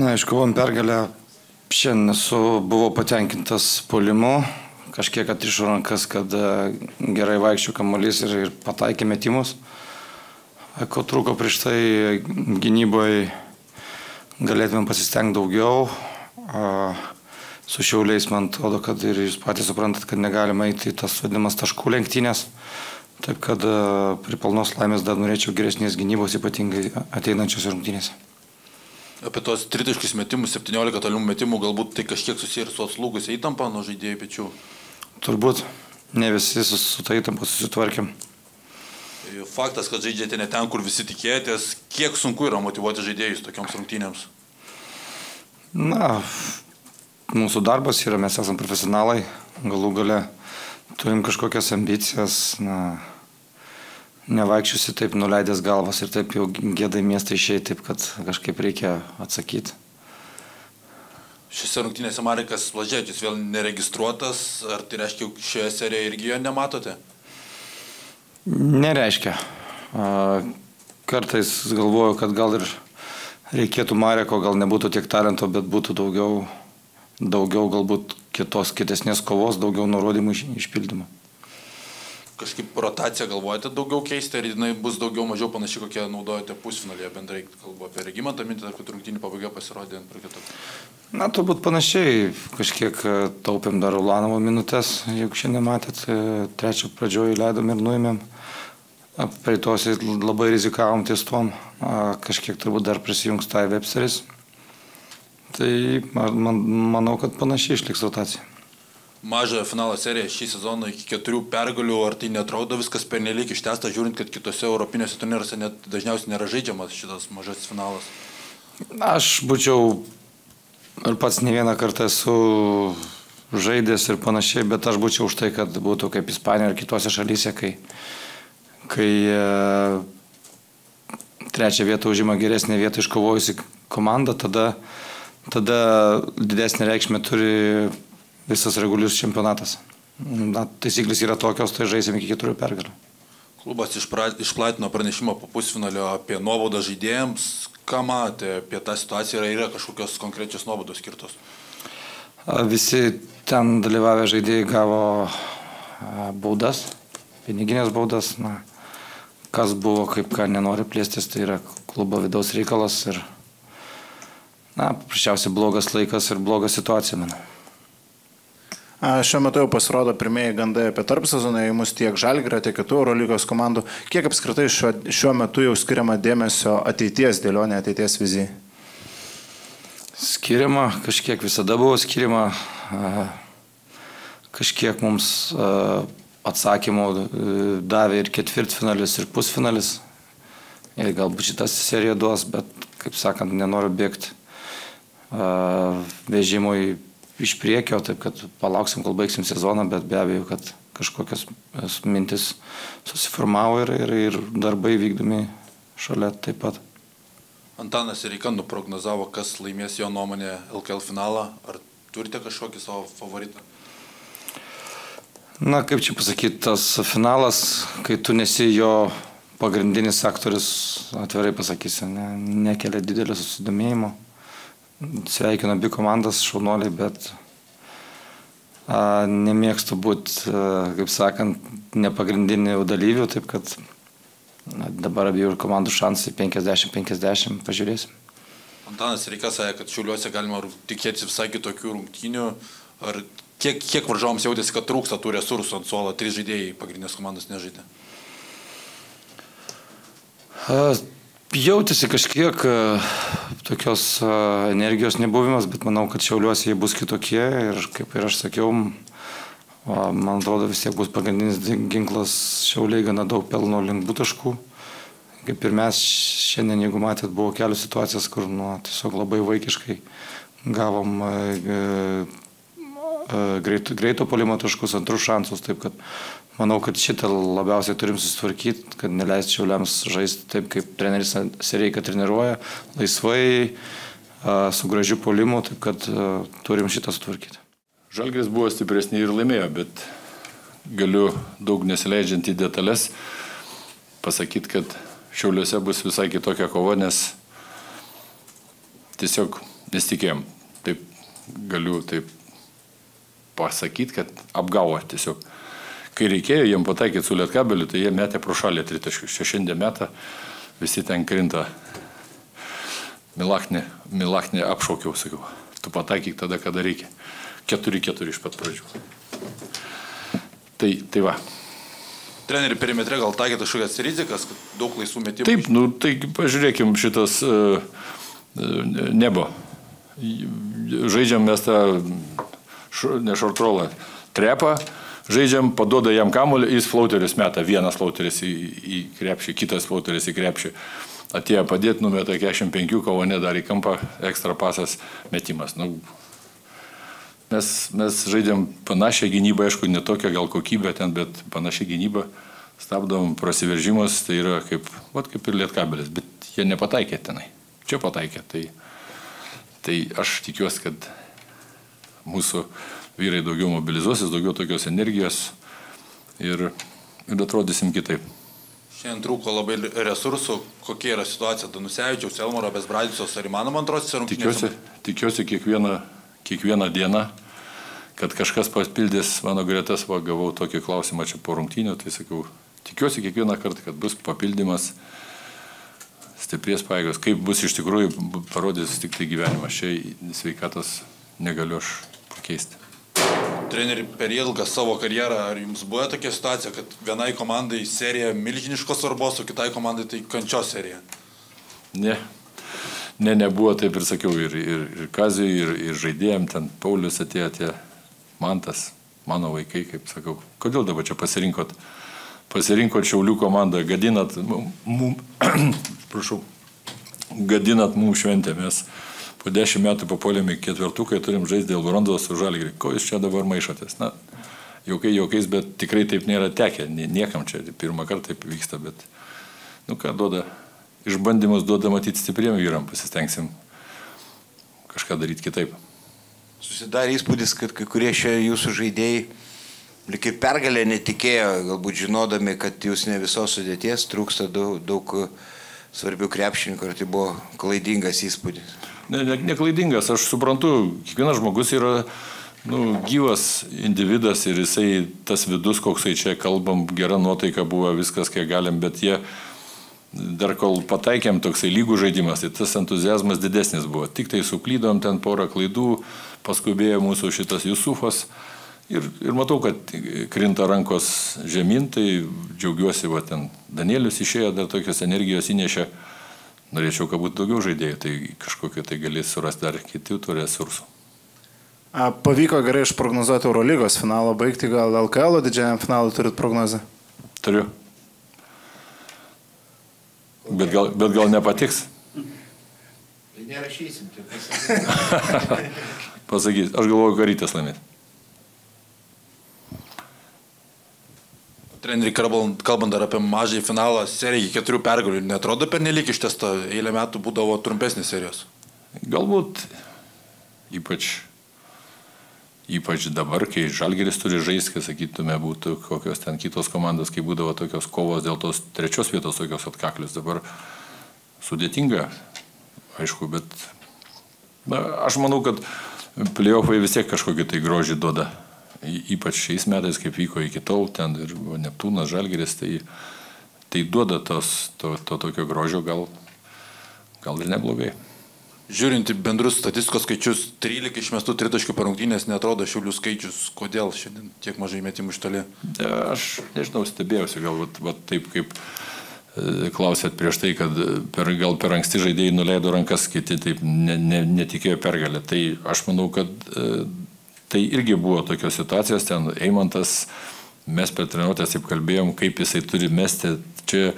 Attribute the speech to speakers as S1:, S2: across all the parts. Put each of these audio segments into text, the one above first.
S1: Na, iškovom pergalę. Šiandien buvau patenkintas puolimu. Kažkiek atrišo rankas, kad gerai vaikščių kamuolys ir pataikė metimus. Ko trūko prieš tai gynyboje, galėtume pasistengti daugiau. Su Šiauliais man atrodo, kad ir jūs patys suprantat, kad negalima eiti į tas vadinamas taškų lenktynės. Taip kad prie pilnos laimės dar norėčiau geresnės gynybos, ypatingai ateinančios rungtynėse.
S2: Apie tos tritaškius metimus, 17 tolimų metimų, galbūt tai kažkiek susiję ir su atslūgusia įtampa nuo žaidėjų pečių?
S1: Turbūt ne visi su ta įtampa susitvarkėm.
S2: Faktas, kad žaidžiate ne ten, kur visi tikėjotės, kiek sunku yra motyvuoti žaidėjus tokioms rungtynėms?
S1: Na, mūsų darbas yra, mes esame profesionalai, galų gale turim kažkokias ambicijas, nevaikščiusi taip nuleidęs galvas ir taip jau gėdai miestą išėjai, taip kad kažkaip reikia atsakyti.
S2: Šiose rungtynėse Marekas Blaževičius vėl neregistruotas, ar tai reiškia, šioje serijoje irgi jo nematote?
S1: Nereiškia. Kartais galvoju, kad gal ir reikėtų Mareko, gal nebūtų tiek talento, bet būtų daugiau galbūt kitesnės kovos, daugiau nurodymų išpildymų.
S2: Kažkaip rotaciją galvojate daugiau keisti, ar jinai bus daugiau mažiau panaši, kokią naudojate pusfinalyje, bendrai kalbu apie Regimantą mintį, kad rungtynių pabaiga pasirodė ant parketo?
S1: Na, turbūt panašiai, kažkiek taupėm dar Ulanovo minutės, jeigu šiandien matėt, trečio pradžioje leidom ir nuėmėm. Praeitosiai labai rizikavom ties tuom, kažkiek turbūt dar prisijungs Tai Websteris. Tai manau, kad panašiai išliks rotacija.
S2: Mažą finalo seriją šį sezoną iki 4 pergalių, ar tai netrodo viskas pernelyg ištęsta, žiūrint, kad kitose europinėse turnyruose net dažniausiai nėra žaidžiamas šitas mažasis finalas?
S1: Aš būčiau ir pats ne vieną kartą esu žaidęs ir panašiai, bet aš būčiau už tai, kad būtų kaip Ispanijoje ir kitose šalyse, kai trečią vietą užima geresnę vietą iškovojusi komanda, tada didesnė reikšmė turi visas regulius čempionatas. Taisyklės yra tokios, tai žaisim iki 4 pergalių.
S2: Klubas išplatino pranešimą po pusfinalio apie nuobaudą žaidėjams. Ką matė apie tą situaciją, yra kažkokios konkrečios nuobaudos skirtos?
S1: Visi ten dalyvavę žaidėjai gavo baudas, piniginės baudas. Kas buvo, kaip ką nenori plėstis, tai yra klubo vidaus reikalas ir paprasčiausiai blogas laikas ir bloga situacija, manau.
S3: Šiuo metu jau pasirodo pirmieji gandai apie tarpsezono ėjimus tiek Žalgirio, tiek kitų Eurolygos komandų. Kiek apskritai šiuo metu jau skiriama dėmesio ateities dėlionė, ateities vizijai?
S1: Skiriama, kažkiek visada buvo skiriama. Kažkiek mums atsakymų davė ir ketvirtfinalis, ir pusfinalis. Ir galbūt šitas serija duos, bet, kaip sakant, nenoriu bėgti vežimui iš priekio, taip kad palauksim, kol baigsim sezoną, bet be abejo, kad kažkokios mintis susiformavo ir darbai vykdomi šalia taip pat.
S2: Antanas Sireika nuprognozavo, kas laimės jo nuomonė LKL finalą. Ar turite kažkokį savo favoritą?
S1: Na, kaip čia pasakyti, tas finalas, kai tu nesi jo pagrindinis aktorius, atvirai pasakysiu, nekelia didelio susidomėjimo. Sveikinu abi komandas, šaunuoliai, bet nemėgstu būti, kaip sakant, nepagrindinių dalyvių, taip kad dabar abiejų komandų šansai 50-50, pažiūrėsim.
S2: Antanas Sireika sakė, kad Šiauliuose galima tikėtis visai kitokių rungtynių. Ar kiek varžovams jautėsi, kad trūksta tų resursų ant suolo, 3 žaidėjai pagrindinės komandos nežaidė?
S1: Jautėsi kažkiek tokios energijos nebuvimas, bet manau, kad Šiauliuose jie bus kitokie ir kaip ir aš sakiau, man atrodo vis tiek bus pagrindinis ginklas, Šiauliai gana daug pelno lengvų taškų. Kaip ir mes šiandien, jeigu matėt, buvo kelios situacijas, kur tiesiog labai vaikiškai gavom greito puolimo taškus, antrus šansus, taip kad manau, kad šitą labiausiai turim susitvarkyti, kad neleisti Šiauliams žaisti taip, kaip treneris Sireika treniruoja, laisvai, su gražiu puolimu, taip kad turim šitą sutvarkyti.
S4: Žalgiris buvo stipresni ir laimėjo, bet galiu daug nesileidžiant į detalės pasakyti, kad Šiauliuose bus visai kitokia kova, nes tiesiog nesitikėjom. Taip galiu taip pasakyti, kad apgavo tiesiog. Kai reikėjo jiem pataikyti su Lietkabeliu, tai jie metė pro šalį tritaškius. Šiandien metą visi ten krinta. Milaknį apšaukiau, sakiau. Tu pataikyk tada, kada reikia. 4-4 iš pat pradžių. Tai va.
S2: Treneri perimetre gal taikė kažkokias rizikas, kad daug laisvų metimų?
S4: Taip, tai pažiūrėkim šitas nebo. Žaidžiam mes tą nešortrolą trepą, žaidžiam, paduoda jam kamuolį, jis flauteris meta, vienas flauteris į krepšį, kitas flauteris į krepšį. Atėjo padėti, numeta 45, kavonė dar į kampą, ekstra pasas, metimas. Mes žaidėm panašią gynybą, aišku, ne tokią gal kokybę ten, bet panašią gynybą. Stabdom prasiveržimus, tai yra kaip ir Lietkabelis, bet jie nepataikė tenai. Čia pataikė. Tai aš tikiuosi, kad mūsų vyrai daugiau mobilizuosis, daugiau tokios energijos ir atrodysim kitaip.
S2: Šiandien trūko labai resursų. Kokia yra situacija Danusevičiaus, Elmaro, Bezbradisos, ar įmanoma antrosios rungtynėse?
S4: Tikiuosi kiekvieną dieną, kad kažkas papildys mano gretas, gavau tokį klausimą čia po rungtynių, tai sakiau, tikiuosi kiekvieną kartą, kad bus papildymas stipries pajėgos. Kaip bus iš tikrųjų, parodys tik tai gyvenimas. Čia sveikatos negaliu aš pakeisti.
S2: Treneri, per ilgą savo karjerą, ar jums buvo tokia situacija, kad vienai komandai serija milžiniškos svarbos, o kitai komandai tai kančios serija?
S4: Nebuvo, taip ir sakiau, ir Kaziui, ir žaidėjim, ten Paulius atėjo, Mantas, mano vaikai, kaip sakau. Kodėl dabar čia pasirinkot Šiaulių komandą, gadinat mums šventę, mes po 10 metų papuolėm į ketvirtuką, turim žaisti dėl bronzos su Žalgiriu. Ko jūs čia dabar maišotės? Juokais, bet tikrai taip nėra tekę. Niekam čia pirmą kartą taip vyksta, bet, ką duoda, išbandymus duoda matyti stipriem vyram, pasistengsim kažką daryti kitaip.
S5: Susidarė įspūdis, kad kai kurie šie jūsų žaidėjai lyg ir pergalę netikėjo, galbūt žinodami, kad jūs ne visos sudėties, trūksta daug svarbių krepšininkų, ar tai buvo klaidingas įspūdis?
S4: Neklaidingas, aš suprantu, kiekvienas žmogus yra gyvas individas ir jisai tas vidus, koksai čia kalbam, gera nuotaika buvo, viskas, kiek galim, bet jie dar kol pataikėm toksai lygų žaidimas, tai tas entuziazmas didesnis buvo. Tik tai suklydom ten porą klaidų, paskubėjo mūsų šitas Jusufas ir matau, kad krinta rankos žemyn, tai džiaugiuosi, ten Danielius išėjo, dar tokios energijos įnešė. Norėčiau, kad būtų daugiau žaidėjų, tai kažkokio tai galės surasti dar kitų tų resursų.
S3: Pavyko gerai išprognozuoti Eurolygos finalą baigti, gal LKL didžiajam finalui turit prognozę?
S4: Turiu. Bet gal nepatiks?
S5: Tai nerašysim, tai pasakysim.
S4: Pasakys, aš galvoju, Karytės laimėti.
S2: Treneri, kalbant dar apie mažąjį finalą, serija iki 4 pergalių, netrodo pernelyg ištesta, eilę metų būdavo trumpesnės serijos?
S4: Galbūt, ypač dabar, kai Žalgiris turi žaisti, kai sakytume, būtų kokios ten kitos komandos, kai būdavo tokios kovos dėl tos 3 vietos tokios atkaklius. Dabar sudėtinga, aišku, bet aš manau, kad playoffai vis tiek kažkokį tai grožį duoda. Ypač šiais metais, kaip vyko iki tol, ten ir Neptūnas, Žalgiris, tai duoda to tokio grožio, gal ir neblogai.
S2: Žiūrint į bendrus statistikos skaičius, 13 išmestų tritaškių per rungtynes neatrodo Šiaulių skaičius. Kodėl šiandien tiek mažai metimų iš toli?
S4: Aš nežinau, stebėjausi, gal taip kaip klausėt prieš tai, kad gal per anksti žaidėjai nuleido rankas, kiti taip netikėjo pergalę. Tai aš manau, kad tai irgi buvo tokios situacijos, ten Eimantas, mes per treniruotės taip kalbėjom, kaip jisai turi mesti. Čia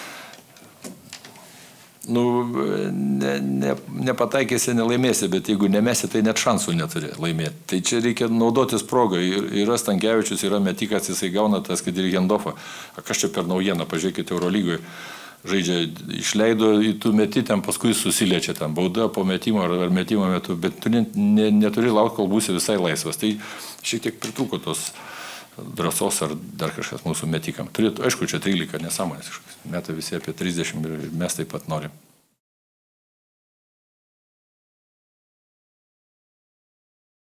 S4: nepataikėsi, nelaimėsi, bet jeigu nemesi, tai net šansų neturi laimėti. Tai čia reikia naudotis progą. Yra Stankevičius, yra metikas, jisai gauna tas, kad ir Gendofą. Kas čia per naujieną, pažiūrėkite, Eurolygoje žaidžia, išleido į tų metį, ten paskui susiliečia, ten bauda po metimo ar metimo metu, bet tu neturi laukti, kol būsi visai laisvas. Tai šiek tiek pritrūko tos drąsos ar dar kažkas mūsų metikam. Aišku, čia 13 nesąmonės, meta visi apie 30 ir mes taip pat norim.